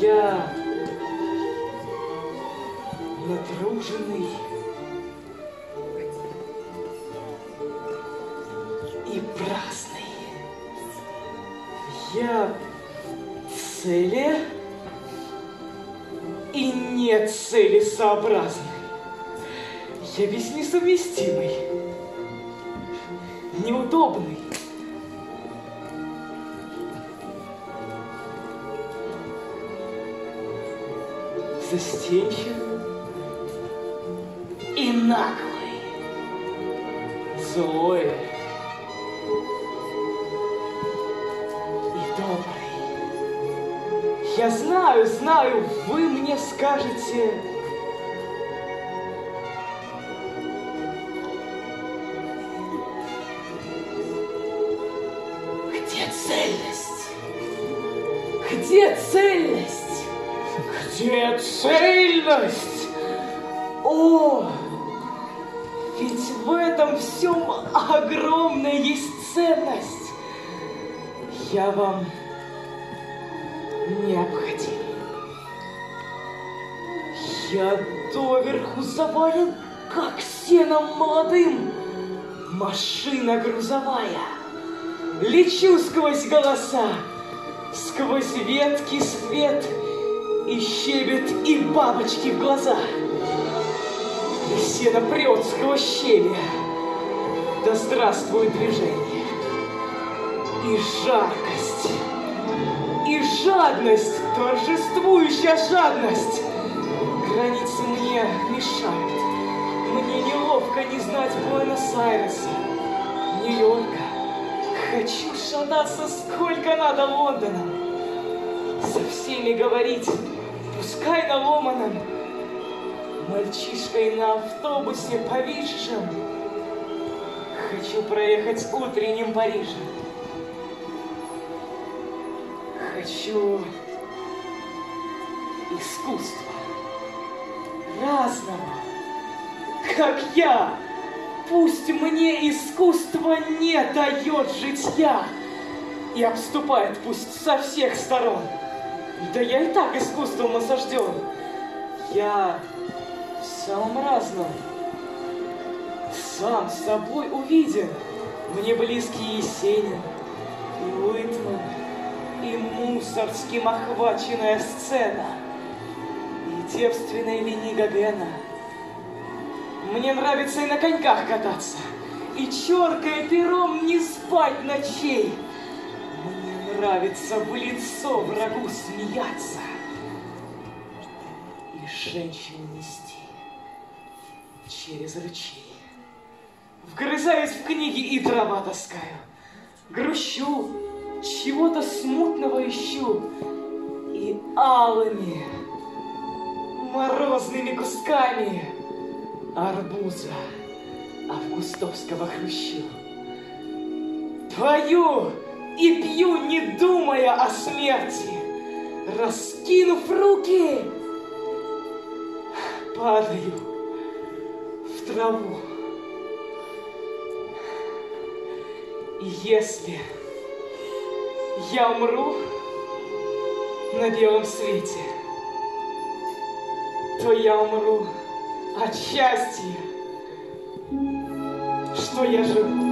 Я натруженный и праздный. Я цели и не целесообразный. Я весь несовместимый, неудобный. Застенчивый и наглый, злой и добрый. Я знаю, вы мне скажете: где цельность? Где цельность? Где цельность? О, ведь в этом всем огромная есть ценность. Я вам необходим. Я доверху завален, как сеном молодым. Машина грузовая. Лечу сквозь голоса, сквозь ветки свет, и щебет, и бабочки в глаза. И сено прет сквозь щели. Да здравствует движение. И жаркость, и жадность, торжествующая жадность. Границы мне мешают. Мне неловко не знать Буэнос-Айреса, Нью-Йорка. Хочу шататься сколько надо Лондоном. Со всеми говорить, пускай на ломаном. Мальчишкой на автобусе повисшем хочу проехать утренним Парижем. Хочу искусства разного, как я. Пусть мне искусство не дает житья и обступает пусть со всех сторон. Да я и так искусством осажден. Я в самом разном, сам с собой увиден. Мне близкий Есенин, и Уитман, и Мусоргским охваченная сцена, и девственная линия Гогена. Мне нравится и на коньках кататься, и черкая пером не спать ночей. Мне нравится в лицо врагу смеяться и женщину нести через ручей. Вгрызаюсь в книги и дрова таскаю, грущу, чего-то смутного ищу, и алыми морозными кусками арбуза августовского хрущу пою и пью, не думая о смерти. Раскинув руки, падаю в траву. И если я умру на белом свете, то я умру от счастья, что я живу.